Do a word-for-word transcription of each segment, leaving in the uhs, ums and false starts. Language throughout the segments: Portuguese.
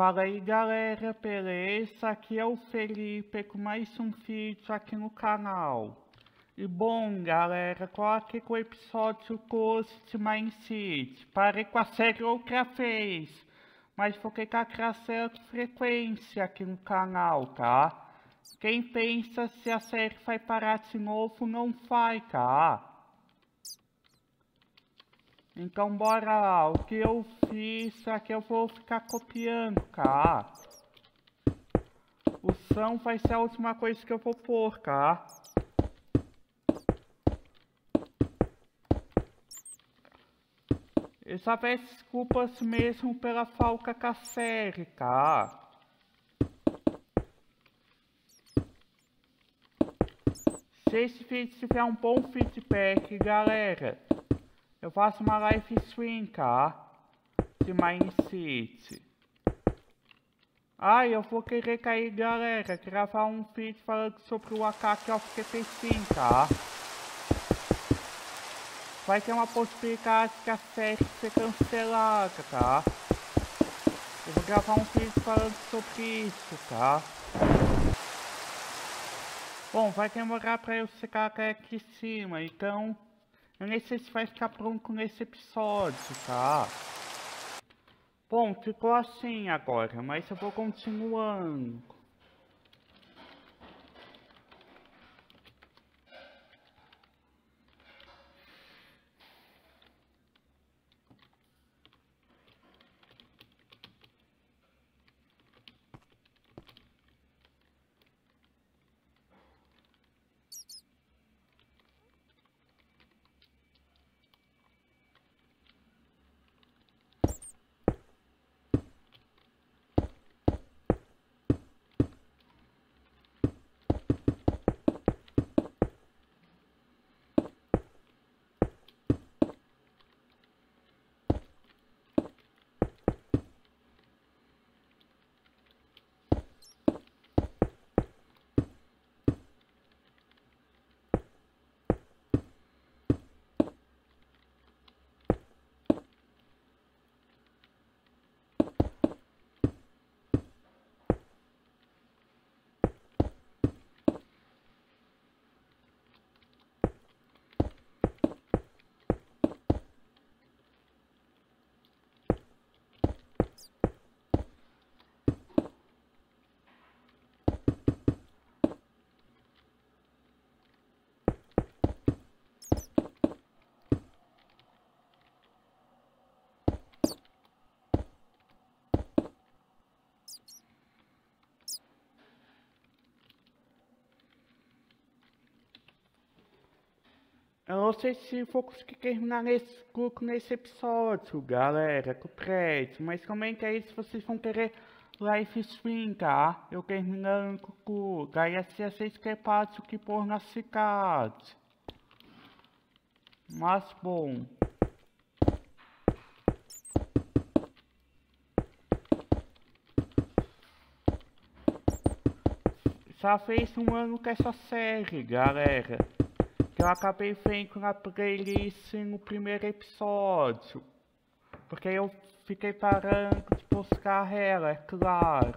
Fala aí galera, beleza? Aqui é o Felipe com mais um vídeo aqui no canal. E bom galera, coloquei com o episódio Ghost de Mine City. Parei com a série outra vez, mas foquei com a certa frequência aqui no canal, tá? Quem pensa se a série vai parar de novo, não vai, tá? Então bora lá, o que eu fiz aqui eu vou ficar copiando, tá? O som vai ser a última coisa que eu vou pôr, tá? Eu só peço desculpas mesmo pela falta com a série, tá? Se esse vídeo tiver um bom feedback, galera, eu faço uma live stream, tá? De Mine City. Ah, eu vou querer cair, galera, gravar um vídeo falando sobre o ataque of Q P cinco, tá? Vai ter uma possibilidade que a série ser cancelada, tá? Eu vou gravar um vídeo falando sobre isso, tá? Bom, vai demorar pra eu secar aqui em cima, então eu nem sei se vai ficar pronto nesse episódio, tá? Bom, ficou assim agora, mas eu vou continuando. Eu não sei se vou conseguir terminar nesse grupo nesse episódio, galera, com o prédio, mas comenta aí se vocês vão querer live stream, tá? Eu terminando com o daí assim vocês capazes o que pôr na cidade. Mas bom. Já fez um ano com essa série, galera. Que eu acabei vendo na playlist no primeiro episódio. Porque eu fiquei parando de buscar ela, é claro.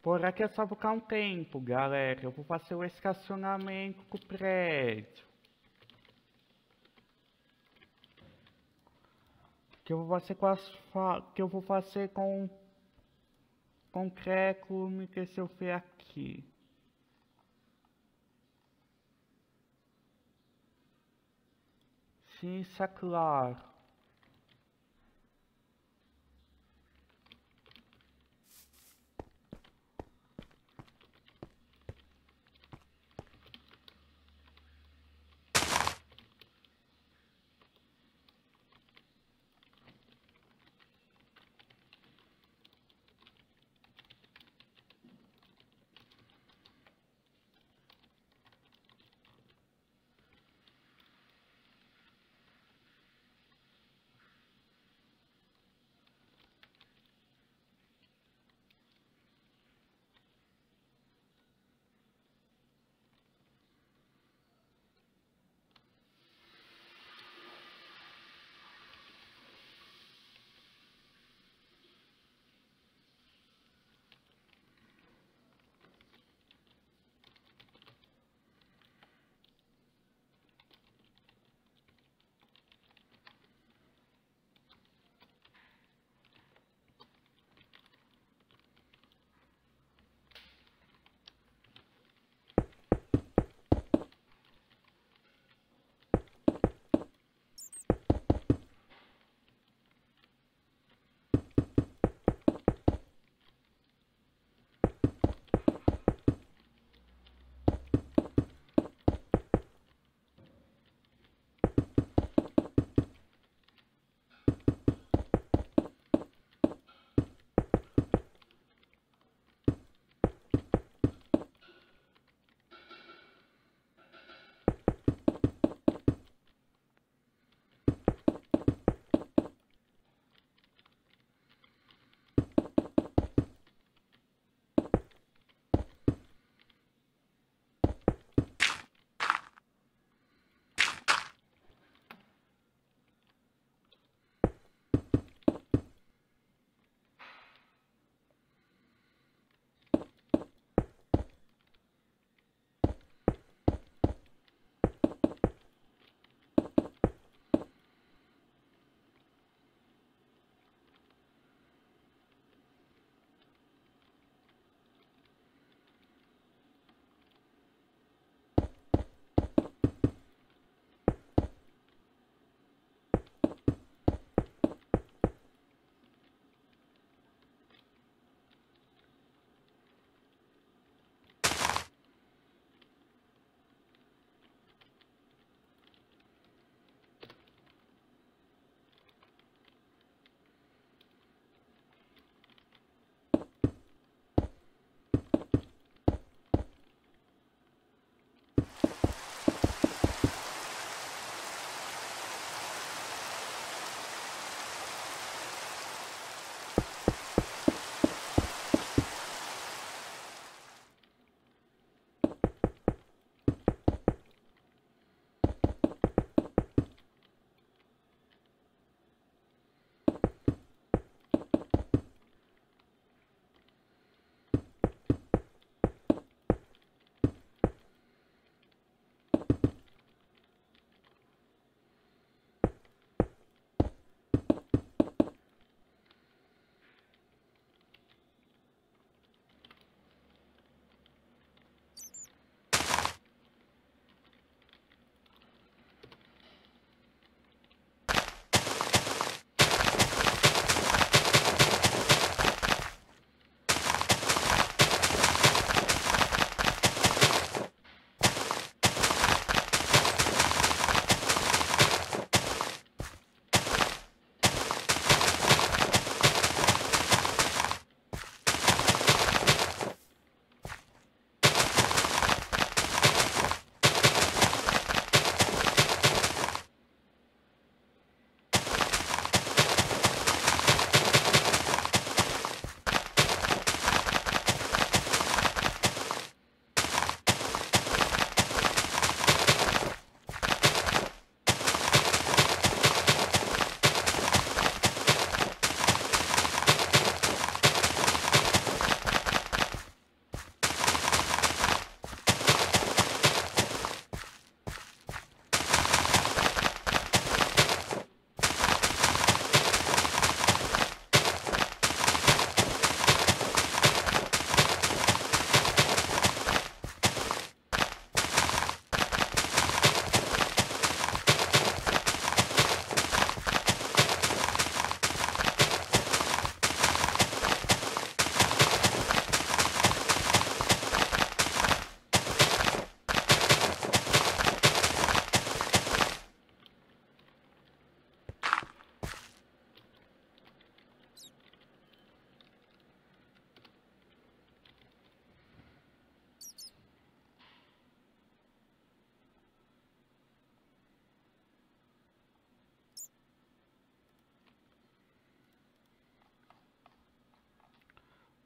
Por aqui é só ficar um tempo, galera. Eu vou fazer o estacionamento com o prédio. Que eu vou fazer com as fa... que eu vou fazer com concreto, me que se eu ver aqui. Sim, isso é claro.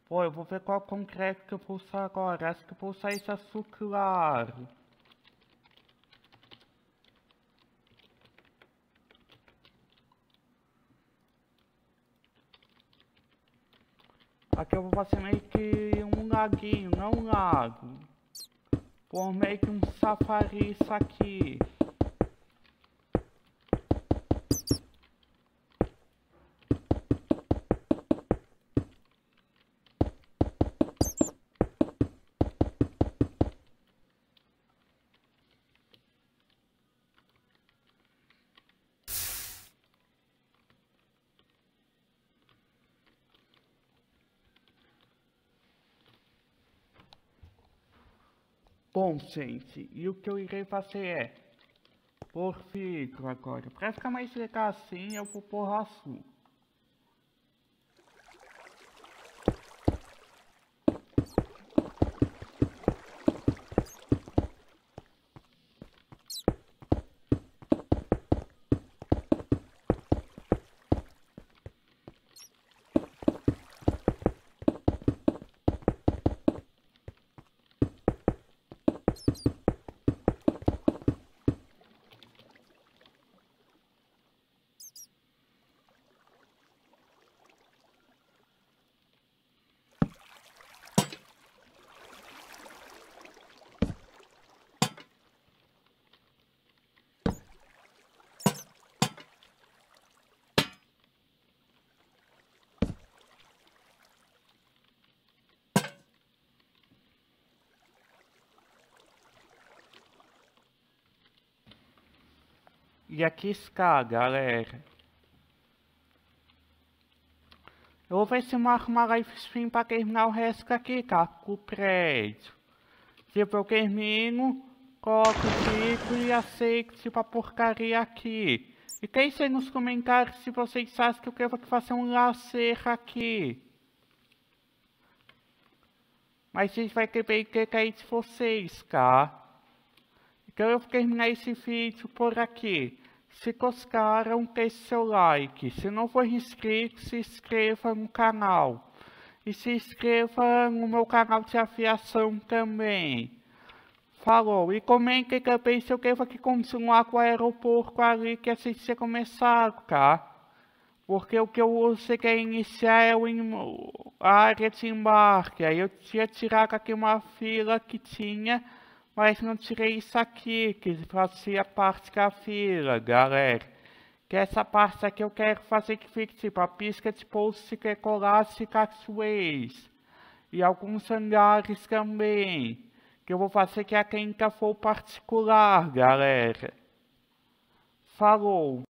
Pô, eu vou ver qual concreto que eu vou usar agora. Acho que eu vou usar esse azul claro. Aqui eu vou fazer meio que um laguinho, não um lago. Por meio que um safari isso aqui. Bom, gente, e o que eu irei fazer é pôr filtro agora. Para ficar mais legal assim, eu vou pôr azul. E aqui está, galera. Eu vou ver se eu arrumar live stream para terminar o resto aqui, tá? Com o prédio. Tipo, eu termino, coloco o título e aceito tipo a porcaria aqui. E deixe aí nos comentários se vocês acham que eu quero fazer um lazer aqui. Mas vocês vai ter que cair de vocês, tá? Então eu vou terminar esse vídeo por aqui. Se gostaram, deixe seu like. Se não for inscrito, se inscreva no canal. E se inscreva no meu canal de aviação também. Falou. E comente também se eu quero que continuar com o aeroporto ali que assim você começar, tá? Porque o que eu você quer iniciar é o, a área de embarque. Aí eu tinha tirado aqui uma fila que tinha, mas não tirei isso aqui, que fazia parte da fila, galera. Que essa parte aqui eu quero fazer que fique tipo a pista de pouso se quer colar se caçoeis. E alguns hangares também. Que eu vou fazer que a quinta for particular, galera. Falou.